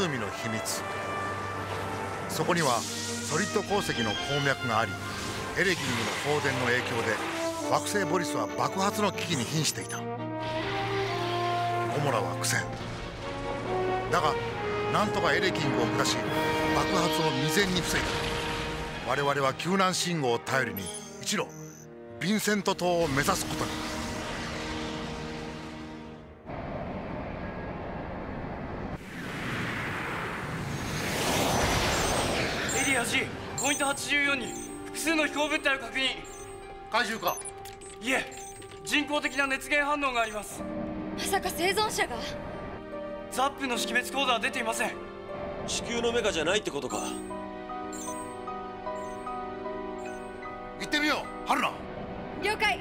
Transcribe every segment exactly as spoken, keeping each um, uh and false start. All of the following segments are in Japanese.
湖の秘密。そこにはソリッド鉱石の鉱脈があり、エレギングの放電の影響で惑星ボリスは爆発の危機に瀕していた。ゴモラは苦戦だが、なんとかエレギングを下し爆発を未然に防いだ。我々は救難信号を頼りに一路ヴィンセント島を目指すことに。 エリア G ポイントはちじゅうよんに複数の飛行物体を確認。 怪獣か？ いえ、人工的な熱源反応があります。 まさか生存者が？ ザップの識別コードは出ていません。 地球のメカじゃないってことか。 行ってみよう、春菜。 了解。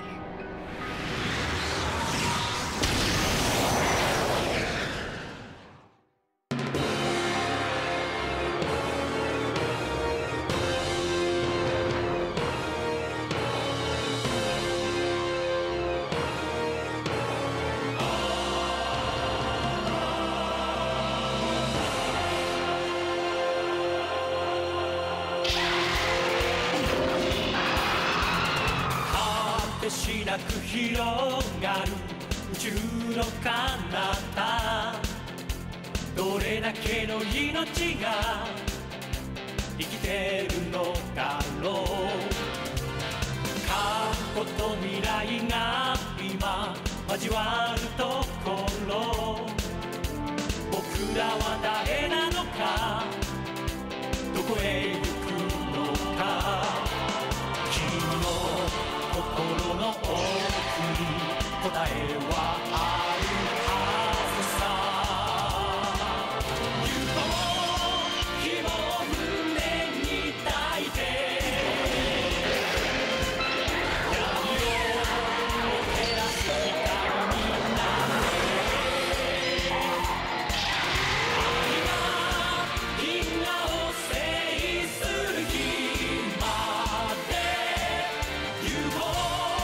しなく広がる宇宙の彼方、どれだけの命が生きてるのだろう。過去と未来が今交わるところ、僕らは誰なのか、どこへ行くのか。君の心の奥に答えはあるはずさ。夢を胸に抱いて闇を照らす光になれ。愛が銀河を制する日まで行こう。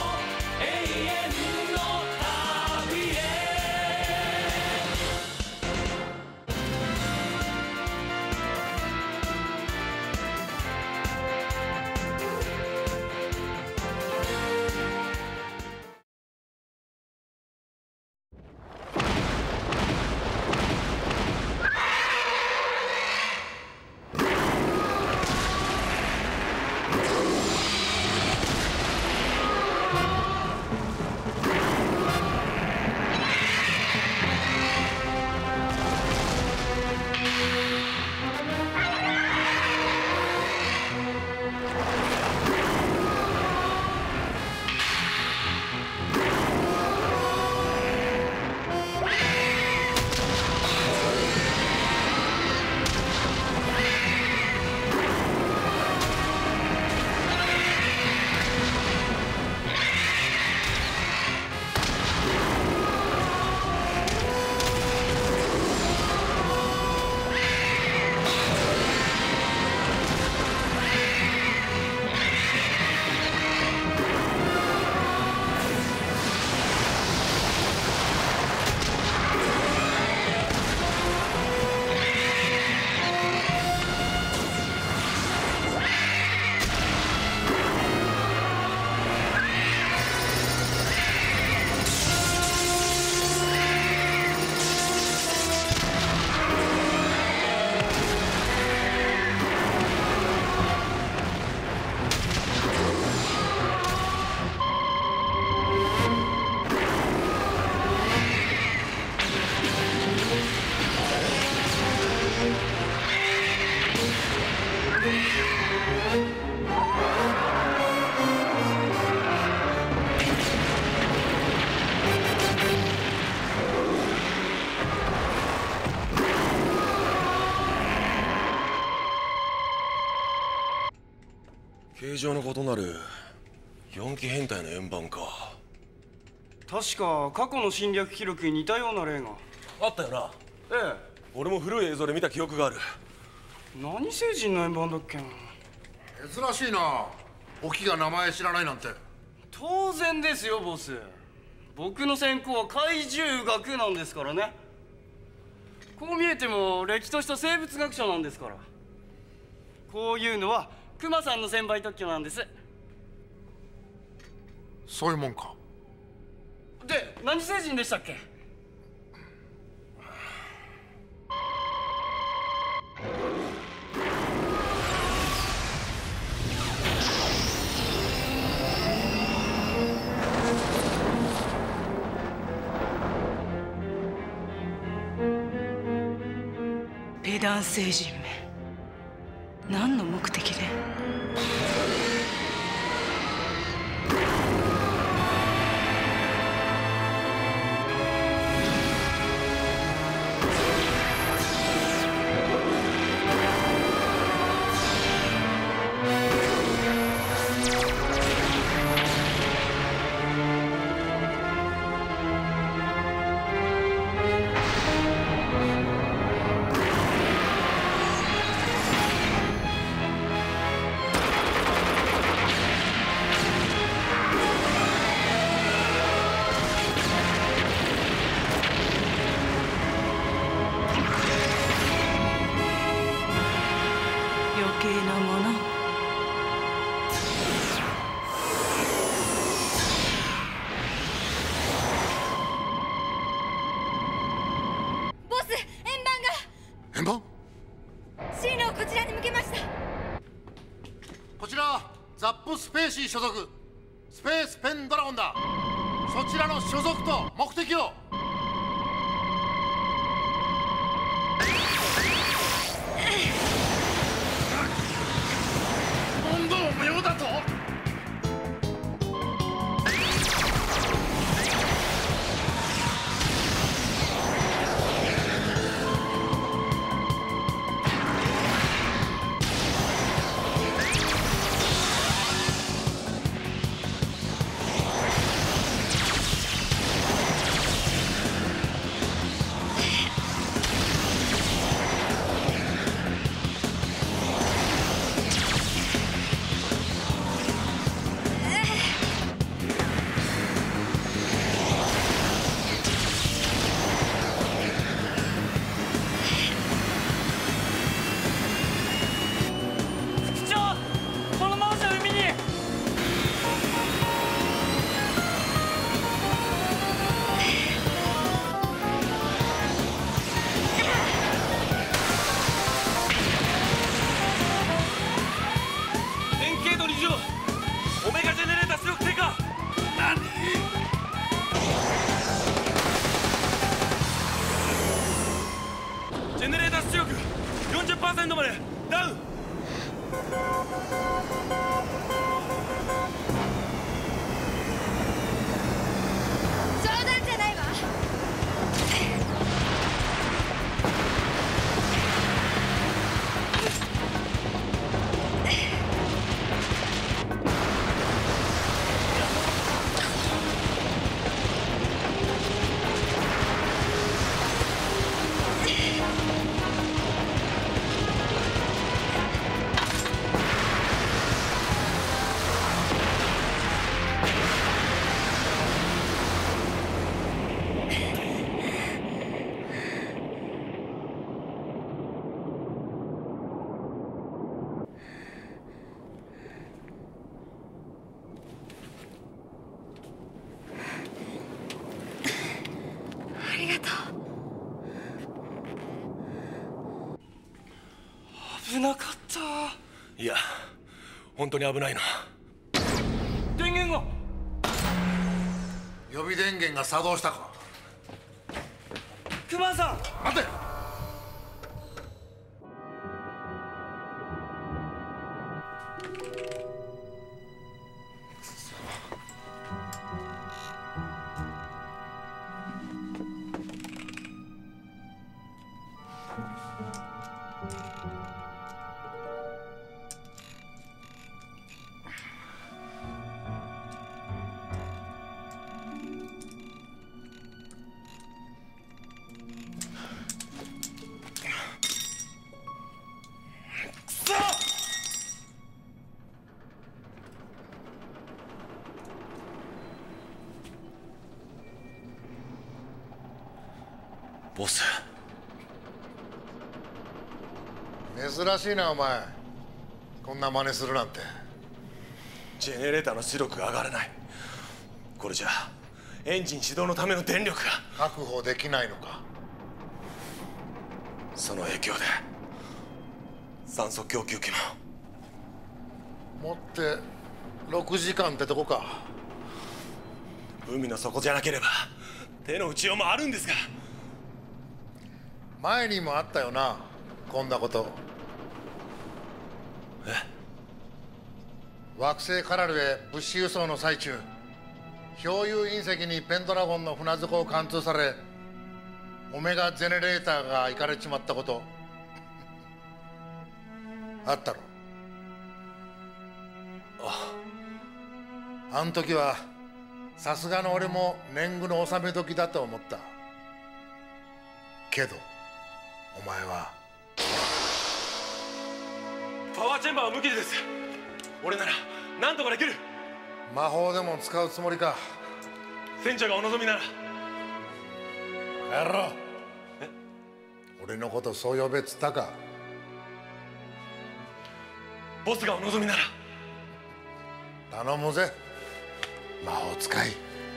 形状の異なるよんき変態の円盤か。 確か過去の侵略記録に似たような例があったよな。 ええ、 俺も古い映像で見た記憶がある。 何星人の円盤だっけな。 珍しいな、オキが名前知らないなんて。 当然ですよボス、僕の専攻は怪獣学なんですからね。 こう見えてもれっきとした生物学者なんですから。こういうのはクマさんの専売特許なんです。 そういうもんか。 で、何星人でしたっけ？ ペダン星人め、何の目的で？余計なもの。 ボス、円盤が円盤？ 進路をこちらに向けました。 こちらザップスペーシー所属スペースペンドラゴンだ。そちらの所属と目的を。問答無用だと？ オメガジェネレーター出力低下。何？ジェネレーター出力 よんじゅっパーセント までダウン。 冗談じゃないわ。ありがとう。 危なかった。 いや、本当に危ないな。 電源が。 予備電源が作動したか。 クマさん、 待て。 ボス、 珍しいなお前、こんな真似するなんて。 ジェネレーターの出力が上がらない。これじゃエンジン始動のための電力が確保できないのか。 その影響で酸素供給機も。 持ってろくじかんってとこか。 海の底じゃなければ手の打ちようもあるんですが。 前にもあったよな、こんなこと。 え？ 惑星カラルへ物資輸送の最中、漂流隕石にペンドラゴンの船底を貫通され、オメガジェネレーターがいかれちまったことあったろ。 ああん時はさすがの俺も年貢の納め時だと思った。けどお前は。 パワーチェンバーは無傷です。俺なら何とかできる。 魔法でも使うつもりか。 船長がお望みなら。 やろう。 え？ 俺のことそう呼べっつったか。 ボスがお望みなら。 頼むぜ、魔法使い。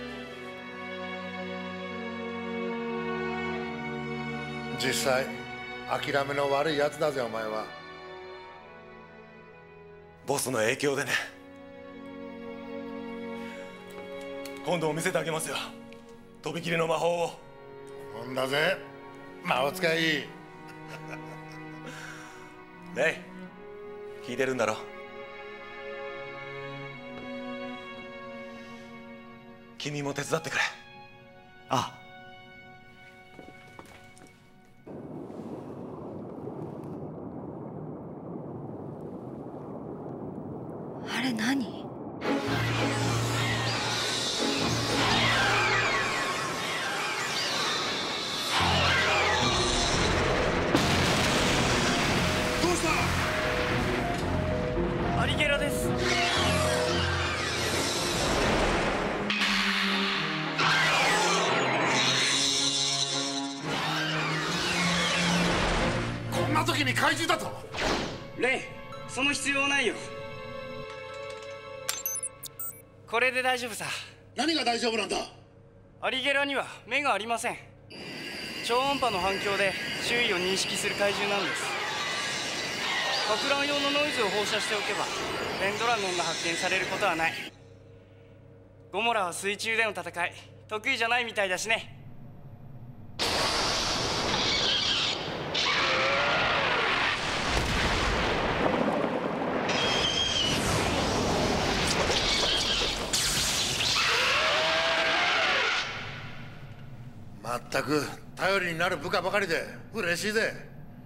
実際諦めの悪いやつだぜお前は。 ボスの影響でね。今度も見せてあげますよ、とびきりの魔法を。 ほんだぜ魔法使い。 レイ、聞いてるんだろ。君も手伝ってくれ。 ああ。 あれ何？ どうした？ アリゲラです。 こんな時に怪獣だと。 レイ、その必要はないよ。これで大丈夫さ。 何が大丈夫なんだ？ アリゲラには目がありません。超音波の反響で周囲を認識する怪獣なんです。博覧用のノイズを放射しておけばレンドラゴンが発見されることはない。ゴモラは水中での戦い得意じゃないみたいだしね。 まったく頼りになる部下ばかりで嬉しいぜ。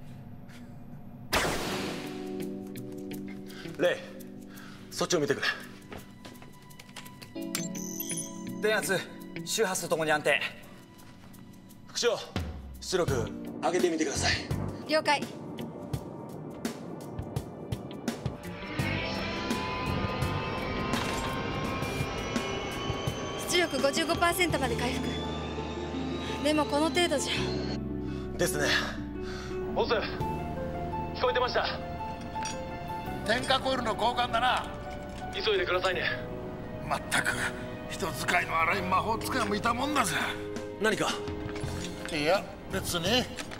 レイ、そっちを見てくれ。 電圧周波数ともに安定。 副長、出力上げてみてください。 了解。出力 ごじゅうごパーセント まで回復。でもこの程度じゃ。 ですね。ボス、聞こえてました。 点火コイルの交換だな。 急いでくださいね。 まったく人使いの荒い魔法使いもいたもんだぜ。 何か？ いや別に。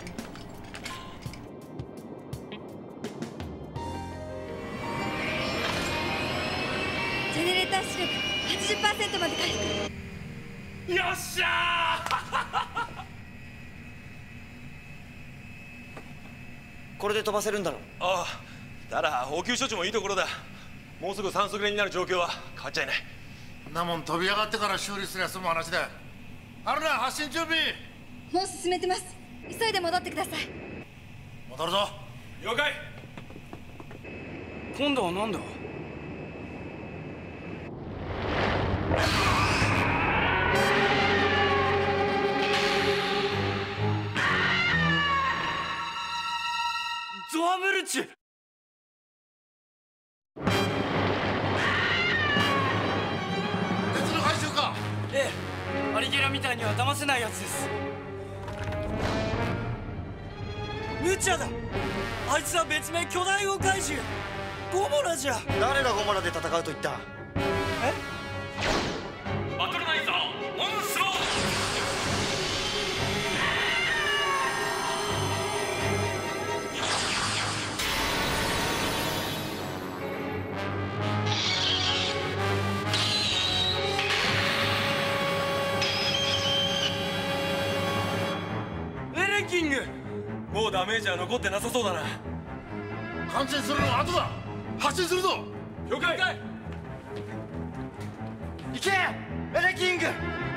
ジェネレーター出力 はちじゅっパーセント まで回復。 よっしゃーこれで飛ばせるんだろう。 ああ、ただ応急処置もいいところだ。もうすぐ酸素切れになる状況は変わっちゃいない。 んなもん飛び上がってから修理すりゃ済む話だ。あるな、発進準備。 もう進めてます。急いで戻ってください。 戻るぞ。 了解。 今度は何だ？ゾアムルチュ。 別の回収か。 ええ、アリゲラみたいには騙せないやつです。ムチャだ。 あいつは別名巨大魚怪獣ゴモラじゃ。 誰がゴモラで戦うと言った？ え？ バトルナイザーオンスロー。 エレキング、 もうダメージは残ってなさそうだな。 完成するのは後だ。発進するぞ。 了解。 行けエレキング。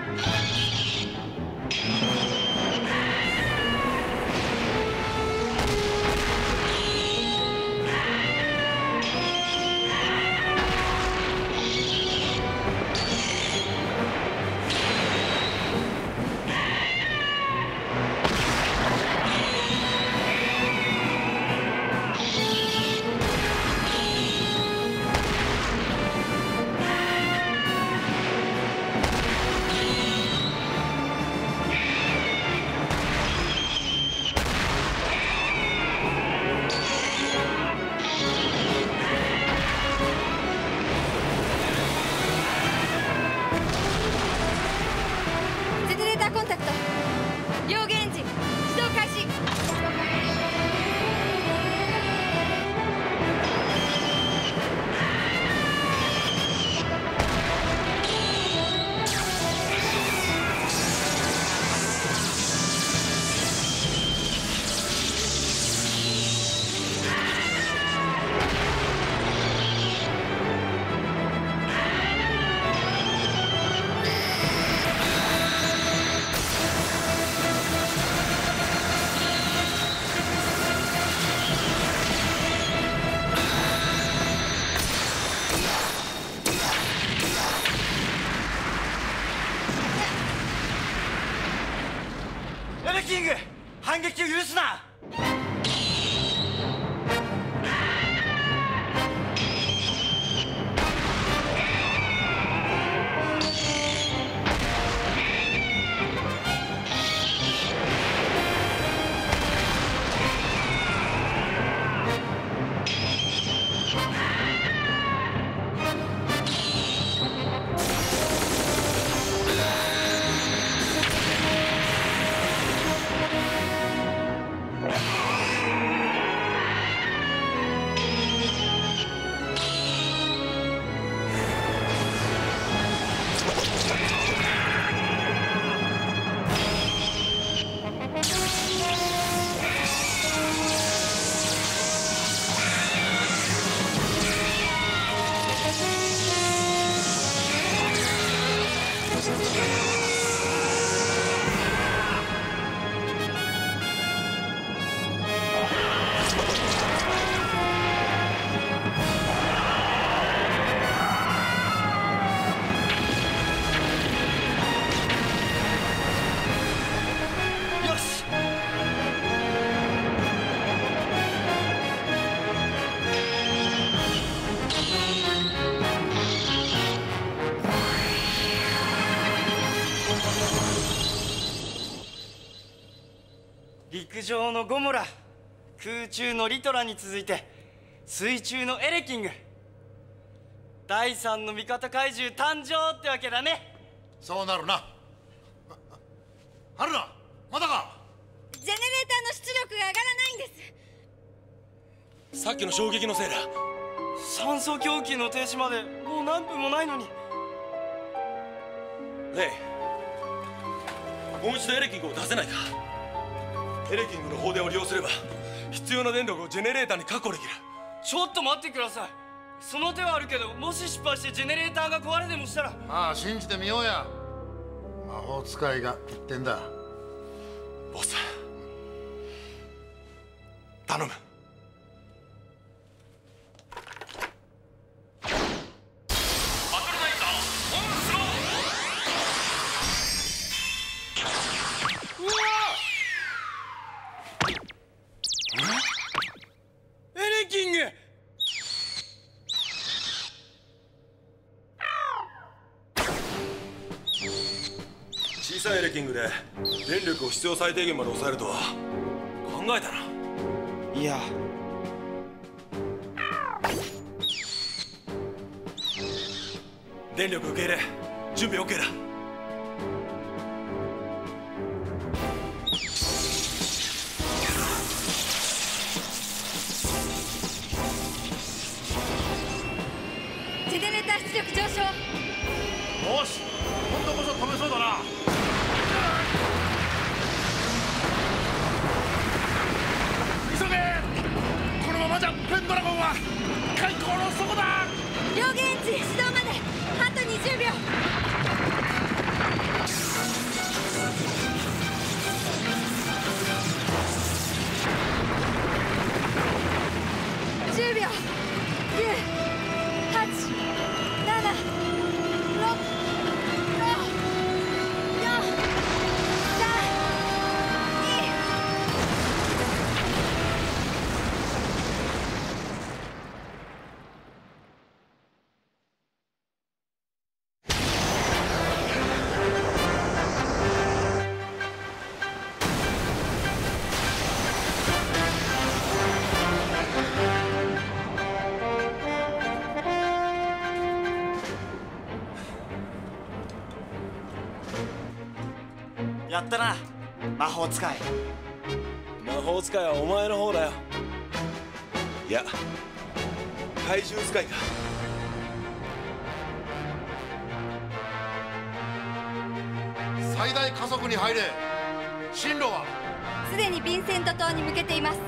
キング、反撃を許すな。陸上のゴモラ、空中のリトラに続いて水中のエレキング、第三の味方怪獣誕生ってわけだね。 そうなるな。春菜、まだか。 ジェネレーターの出力が上がらないんです。 さっきの衝撃のせいだ。 酸素供給の停止までもう何分もないのに。 レイ、もう一度エレキングを出せないか。エレキングの放電を利用すれば必要な電力をジェネレーターに確保できる。 ちょっと待ってください。その手はあるけど、もし失敗してジェネレーターが壊れでもしたら。 まあ信じてみようや。魔法使いが言ってんだ。 ボス、頼む。小さいエレキングで電力を必要最低限まで抑えるとは考えたな。 いや、 電力受け入れ準備 OK だ。 ジェネレーター出力上昇。 よし、今度こそ止めそうだな。急げ、このままじゃペンドラゴンは海溝の底だ。 両舷エンジン始動まであとにじゅうびょう。じゅうびょう。きゅう、はち、なな、ろく、ご、よん、さん、に。 やったな魔法使い。 魔法使いはお前の方だよ。いや怪獣使いか。 最大加速に入れ。進路はすでにヴィンセント島に向けています。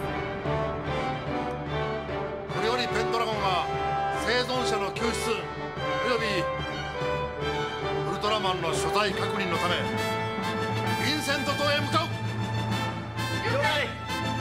これよりペンドラゴンが生存者の救出およびウルトラマンの所在確認のためヴィンセント島へ向かう。 了解。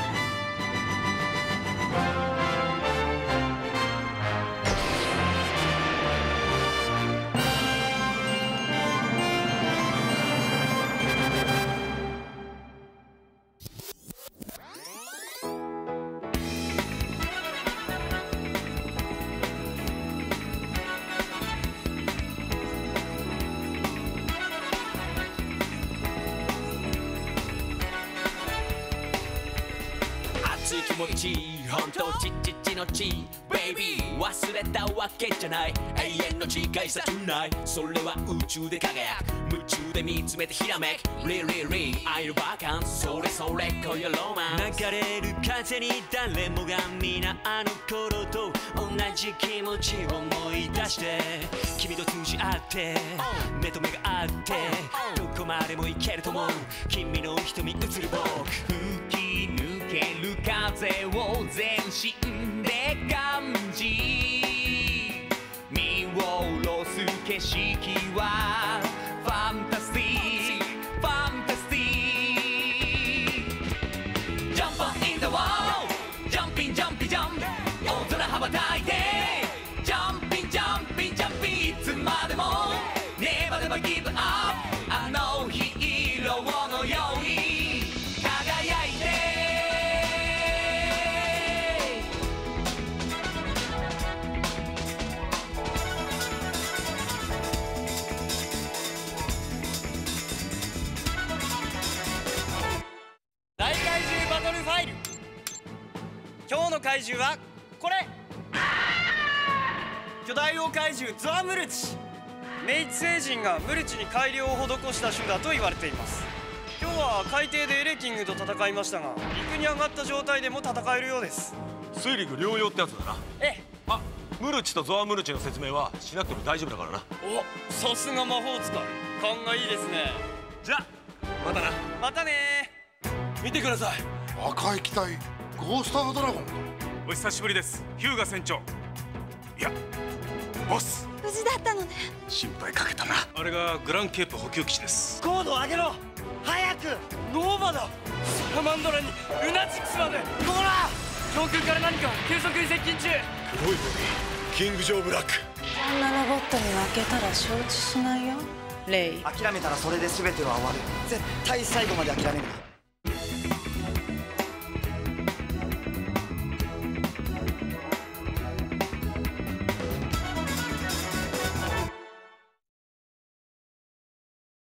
気持ちいい本当ちちちのちベイビー忘れたわけじゃない永遠の違いさ Tonight それは宇宙で輝く夢中で見つめてひらめく Really really 愛のバカンスそれそれ今夜ロマン流れる風に誰もが皆あの頃と同じ気持ちを思い出して君と通じ合って目と目が合ってどこまでも行けると思う君の瞳映る僕吹き抜ける風を全身で感じ見下ろす景色はファンタスティックファンタスティックジャンプ in the world ジャンピンジャンピンジャンプ大空羽ばたいてジャンピンジャンピンジャンピンいつまでもネバネバギブアップあのヒーローのように輝いて大怪獣バトルファイル。今日の怪獣はこれ。巨大王怪獣ゾアムルチ。メイツ星人がムルチに改良を施した種だと言われています。今日は海底でエレキングと戦いましたが陸に上がった状態でも戦えるようです。 水陸両用ってやつだな。 ええ。 あ、ムルチとゾアムルチの説明はしなくても大丈夫だからな。 お、さすが魔法使い。勘がいいですね。 じゃあまたな。 またね。 見てください。 赤い機体ゴースタードラゴンか。 お久しぶりです、ヒューガ船長。いやボス、 無事だったのね。 心配かけたな。 あれがグランケープ補給基地です。 高度上げろ早く。ノーバだ。サラマンドラにルナチックスまで。こら上空から何か急速に接近中。 黒いボディキングジョーブラック。 こんなロボットに負けたら承知しないよレイ。 諦めたらそれで全ては終わる。絶対最後まで諦めるな。